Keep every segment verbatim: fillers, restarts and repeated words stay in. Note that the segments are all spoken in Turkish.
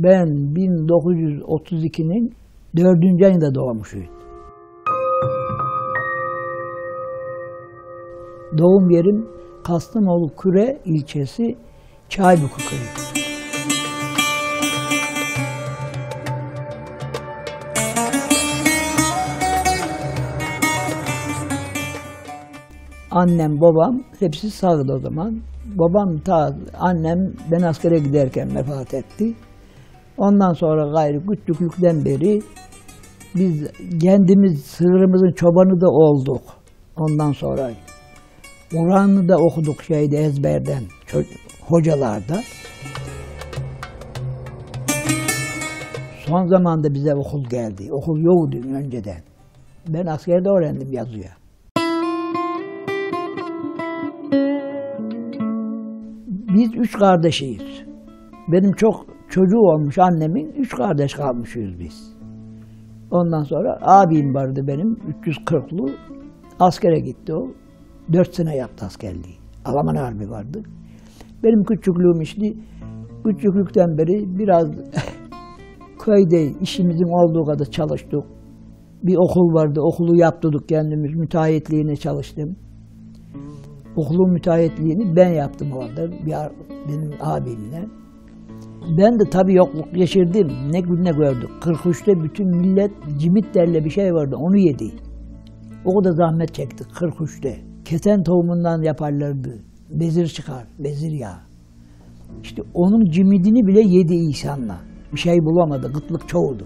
Ben bin dokuz yüz otuz ikinin dördüncü ayında doğmuşum. Doğum yerim Kastamonu Küre ilçesi Çaybuku köyü. Annem, babam hepsi sağdı o zaman. Babam ta annem ben askere giderken vefat etti. Ondan sonra gayrı küçüklükten beri biz kendimiz sığırımızın çobanı da olduk. Ondan sonra Kur'an'ı da okuduk şeyde ezberden, hocalarda. Son zamanda bize okul geldi. Okul yoktu önceden. Ben askerde öğrendim yazıya. Biz üç kardeşiyiz. Benim çok çocuğu olmuş annemin, üç kardeş kalmışız biz. Ondan sonra abim vardı benim, üç yüz kırklı. Askere gitti o. Dört sene yaptı askerliği. Alman harbi vardı. Benim küçüklüğüm işte, küçüklükten beri biraz köyde işimizin olduğu kadar çalıştık. Bir okul vardı, okulu yaptırdık kendimiz, müteahhitliğine çalıştım. Okulun müteahhitliğini ben yaptım orada, bir, benim abimle. Ben de tabii yokluk geçirdim, ne gün ne gördük. kırk üçte bütün millet cimit derle bir şey vardı, onu yedi. O kadar zahmet çektik kırk üçte. Keten tohumundan yaparlardı, bezir çıkar, bezir yağı. İşte onun cimidini bile yedi insanla. Bir şey bulamadı, kıtlık çoğuldu.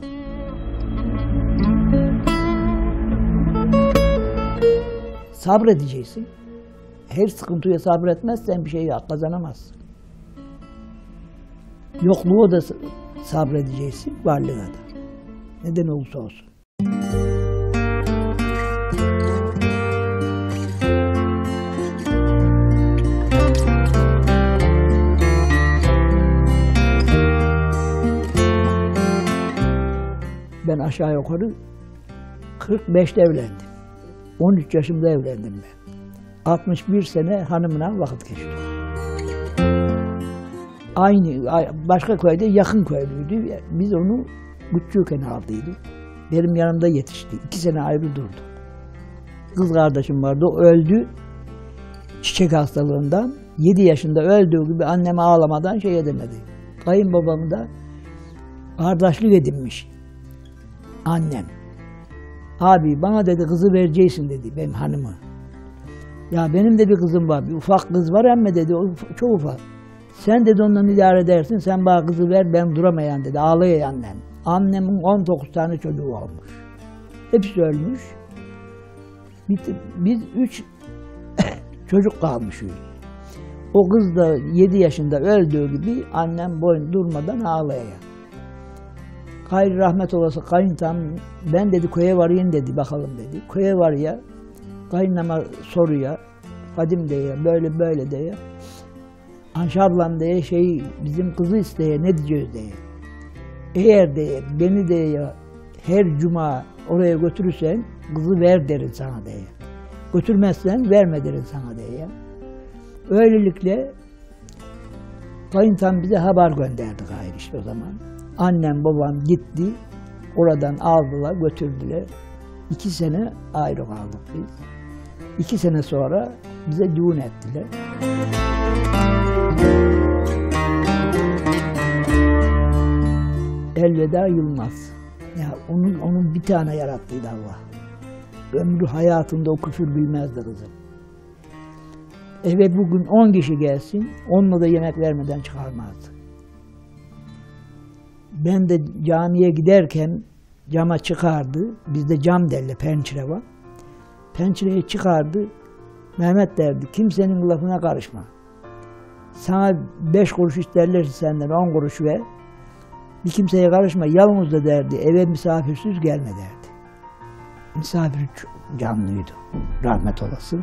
Sabredeceksin. Her sıkıntıya sabretmezsen bir şey kazanamazsın. Yokluğu da sabredeceksin, varlığa da. Neden olursa olsun. Ben aşağı yukarı kırk beşte evlendim. on üç yaşımda evlendim ben. altmış bir sene hanımla vakit geçti. Aynı, başka köyde yakın köylüydü. Biz onu küçükken aldıydık. Benim yanımda yetişti. İki sene ayrı durdu. Kız kardeşim vardı, o öldü. Çiçek hastalığından. Yedi yaşında öldüğü gibi anneme ağlamadan şey edemedi. Kayınbabamı da kardeşlik edinmiş. Annem. Abi bana dedi kızı vereceksin dedi benim hanımı. Ya benim de bir kızım var, bir ufak kız var ama dedi, o çok ufak. Sen dedi ondan idare edersin, sen bana kızı ver, ben duramayan dedi, ağlıyor annem. Annemin on dokuz tane çocuğu olmuş. Hepsi ölmüş. Biz, biz üç çocuk kalmışız. O kız da yedi yaşında öldüğü gibi annem boyun durmadan ağlıyor. Hayır rahmet olası kayıntam, ben dedi köye varayım dedi, bakalım dedi. Köye var ya, kayınlama soruyor, Fadim diye, böyle böyle diye. Anşa ablam diye şey, bizim kızı isteye, ne diyeceğiz diye. Eğer diye, beni diye her cuma oraya götürürsen, kızı ver derim sana diye. Götürmezsen verme derim sana diye. Öylelikle kayıntam bize haber gönderdi gayrı işte o zaman. Annem babam gitti, oradan aldılar, götürdüler. İki sene ayrı kaldık biz. İki sene sonra bize düğün ettiler. Elveda Yılmaz. Ya onun onun bir tane yarattıydı Allah. Ömrü hayatında o küfür bilmezdi kızım. Eve bugün on kişi gelsin, onunla da yemek vermeden çıkarmazdı. Ben de camiye giderken cama çıkardı, bizde cam derler, pencere var. Pencereye çıkardı, Mehmet derdi, kimsenin lafına karışma. Sana beş kuruş isterlerse senden on kuruş ver. Bir kimseye karışma, yalnız da derdi, eve misafirsiz gelme derdi. Misafir canlıydı, rahmet olası.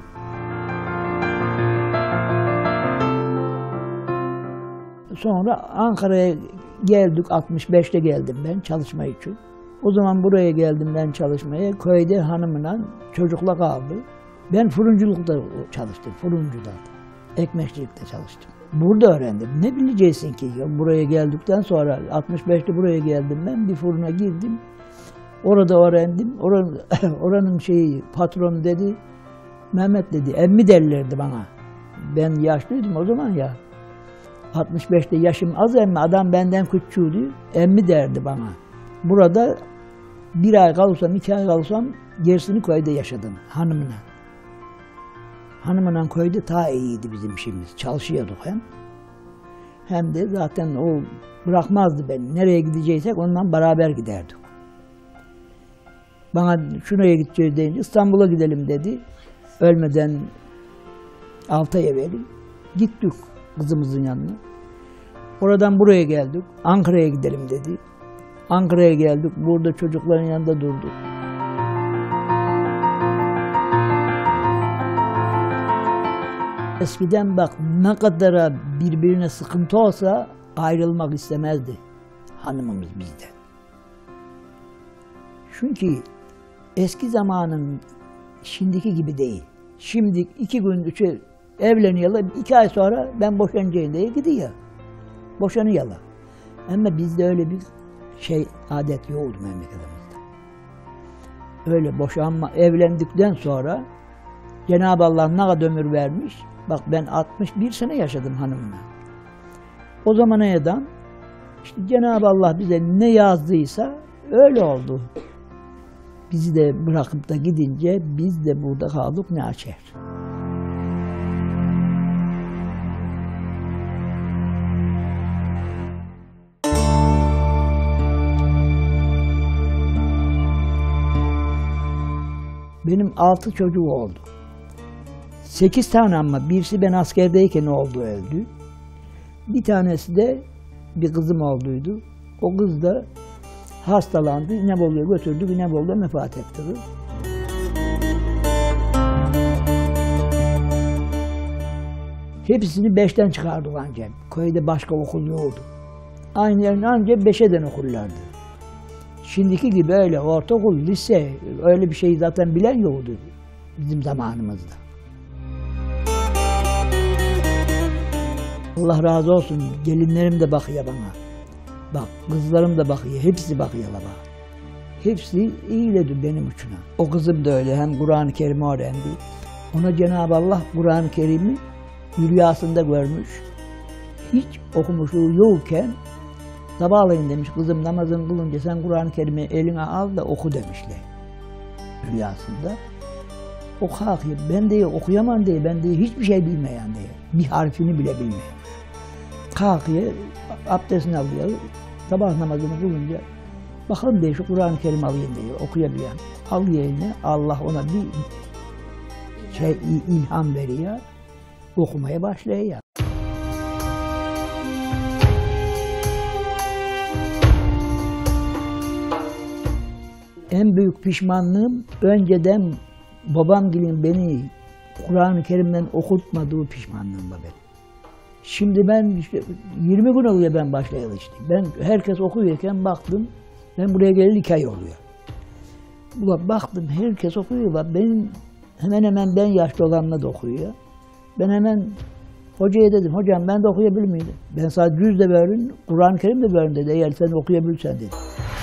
Sonra Ankara'ya geldik, altmış beşte geldim ben çalışma için. O zaman buraya geldim ben çalışmaya, köyde hanımla çocukla kaldı. Ben fırıncılıkta çalıştım, fırıncıda, ekmekçilikte çalıştım. Burada öğrendim. Ne bileceksin ki? Ya buraya geldikten sonra altmış beşte buraya geldim ben. Bir fırına girdim. Orada öğrendim. Oranın, oranın şeyi patronu dedi. Mehmet dedi. Emmi derlerdi bana. Ben yaşlıydım o zaman ya. altmış beşte yaşım az emmi. Adam benden küçüğüydü. Emmi derdi bana. Burada bir ay kalırsam, iki ay kalırsam gerisini köyde yaşadım hanımına. Hanımla köyde ta iyiydi bizim işimiz. Çalışıyorduk hem. Hem de zaten o bırakmazdı beni. Nereye gideceksek ondan beraber giderdik. Bana şuraya gideceğiz deyince İstanbul'a gidelim dedi. Ölmeden altı ay evvel gittik kızımızın yanına. Oradan buraya geldik. Ankara'ya gidelim dedi. Ankara'ya geldik. Burada çocukların yanında durduk. Eskiden bak ne kadar birbirine sıkıntı olsa ayrılmak istemezdi hanımımız bizden. Çünkü eski zamanın şimdiki gibi değil. Şimdi iki gün üçe evleniyorlar, iki ay sonra ben boşanacağım diye gidiyor. Boşanıyorlar. Ama bizde öyle bir şey adet yoktu memleketimizde. Öyle boşanma, evlendikten sonra Cenab-ı Allah ne kadar ömür vermiş. Bak ben altmış bir sene yaşadım hanımla. O zamana kadar işte Cenab-ı Allah bize ne yazdıysa öyle oldu. Bizi de bırakıp da gidince biz de burada kaldık ne açar. Benim altı çocuğu oldu. Sekiz tane ama birisi ben askerdeyken oldu öldü. Bir tanesi de bir kızım olduydu. O kız da hastalandı. İnebolu'ya götürdük. İnebolu'da vefat etti. Hepsini beşten çıkardık ancak. Köyde başka okul yoktu. Aynı yerini ancak beşeden okurlardı. Şimdiki gibi öyle ortaokul, lise öyle bir şey zaten bilen yoktu bizim zamanımızda. Allah razı olsun, gelinlerim de bakıyor bana. Bak, kızlarım da bakıyor, hepsi bakıyorlar bana. Hepsi iyiledi benim uçuna. O kızım da öyle, hem Kur'an-ı Kerim'i öğrendi. Ona Cenab-ı Allah Kur'an-ı Kerim'i rüyasında görmüş. Hiç okumuşluğu yokken, sabahleyin demiş, kızım namazını kılınca sen Kur'an-ı Kerim'i eline al da oku demişler. Rüyasında. O kalkıyor, ben de okuyamam diye, ben de hiçbir şey bilmeyen diye. Bir harfini bile bilmeyen. Kalkıyor, abdestini alıyor, sabah namazını kılınca bakalım diye şu Kur'an-ı Kerim alayım diyor, okuyabilen. Alıyor eline, Allah ona bir şey ilham veriyor, okumaya başlıyor. En büyük pişmanlığım önceden babamgilin beni Kur'an-ı Kerim'den okutmadığı pişmanlığım var benim. Şimdi ben işte yirmi gün oluyor ben başlayalı işte. Ben herkes okuyorken baktım, ben buraya geleli iki ay oluyor. Ulan baktım herkes okuyor, bak benim hemen hemen ben yaşlı olanla da okuyor. Ben hemen hocaya dedim, hocam ben de okuyabilir miyim? Ben sadece yüz de verin, Kur'an-ı Kerim de verin dedi, eğer sen okuyabilirsen dedi.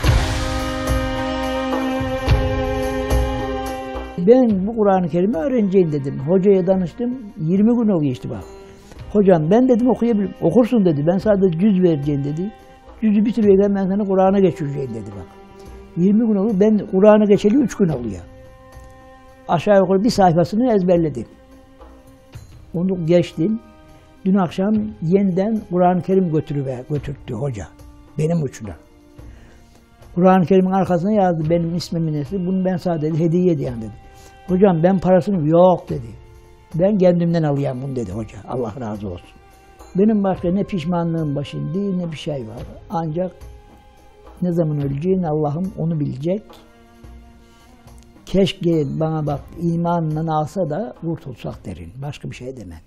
Ben bu Kur'an-ı Kerim'i öğreneceğim dedim. Hocaya danıştım, yirmi gün oluyor işte bak. Hocam ben dedim okuyabilirim. Okursun dedi, ben sadece cüz vereceğim dedi. Cüzü bitiriyorken ben sana Kur'an'a geçireceğim dedi bak. yirmi gün oluyor, ben Kur'an'a geçeli üç gün oluyor. Aşağı yukarı bir sayfasını ezberledim. Onu geçtim. Dün akşam yeniden Kur'an-ı Kerim götürüver, götürttü hoca. Benim uçuna. Kur'an-ı Kerim'in arkasına yazdı benim ismimin nesli. Bunu ben sadece hediye edeyim dedi. Hocam ben parasını yok dedi. Ben kendimden alayım bunu dedi hoca. Allah razı olsun. Benim başka ne pişmanlığım başında ne bir şey var. Ancak ne zaman öleceğini Allah'ım onu bilecek. Keşke bana bak imanla alsa da kurtulsak derim. Başka bir şey demem.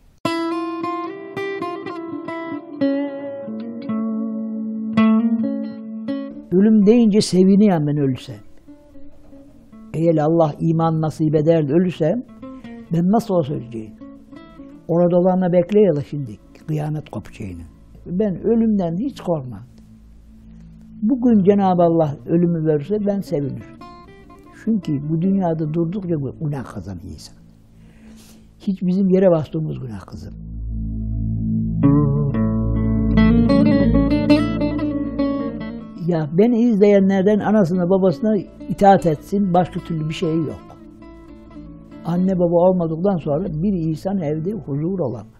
Ölüm deyince seviniyorum ben ölürsem. Eğer Allah iman nasip eder de ölürsem ben nasıl olsa öleceğim. Orada olanla bekleyelim şimdi. kıyamet kopacağını. Ben ölümden hiç korkmam. Bugün Cenab-ı Allah ölümü verirse ben sevinirim. Çünkü bu dünyada durdukça günah kazanıyor insan. Hiç bizim yere bastığımız günah kızım. Ya beni izleyenlerden anasına babasına itaat etsin, başka türlü bir şey yok. Anne baba olmadıktan sonra bir insan evde huzur olamaz.